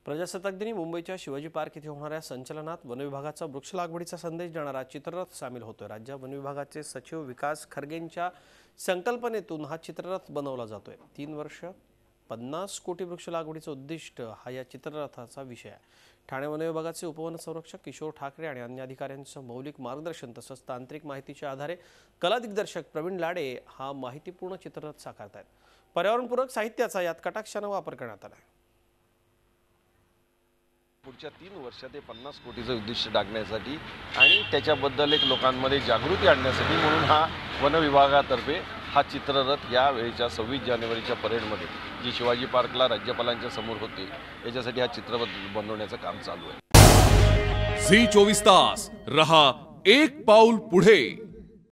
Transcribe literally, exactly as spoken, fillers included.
प्रजासत्ताक दिनी मुंबईच्या शिवाजी पार्क येथे होणाऱ्या संचलनात वन विभागाचा वृक्ष लागवडीचा संदेश देणारा चित्ररथ सामील होतोय। राज्य वन विभागाचे सचिव विकास खरगेंच्या संकल्पनेतून हा चित्ररथ बनवला जातोय। तीन वर्ष पन्नास कोटी वृक्ष लागवडीचे उद्दिष्ट हा या चित्ररथाचा विषय आहे। ठाणे वन विभागाचे उपवन संरक्षक किशोर ठाकरे आणि अन्य अधिकाऱ्यांचं मौलिक मार्गदर्शन तसंच तांत्रिक माहितीच्या आधारे कला दिग्दर्शक प्रवीण लाडे हा माहितीपूर्ण चित्ररथ साकारतायत। पर्यावरणपूरक साहित्याचा यात कटाक्षाने वापर करण्यात आला आहे। पुढच्या तीन वर्षात ते पन्नास कोटीचं उद्दिष्ट डागण्यासाठी आणि त्याच्याबद्दल एक लोकांमध्ये जागृती आणण्यासाठी म्हणून हा वन विभागातर्फे हा चित्ररथ या वेळेच्या सव्वीस जानेवारीच्या परेडमध्ये जी शिवाजी पार्कला राज्यपालांच्या समोर होते याच्यासाठी हा चित्ररथ बनवण्याचं काम चालू आहे। झी चोवीस तास रहा एक पाऊल पुढे।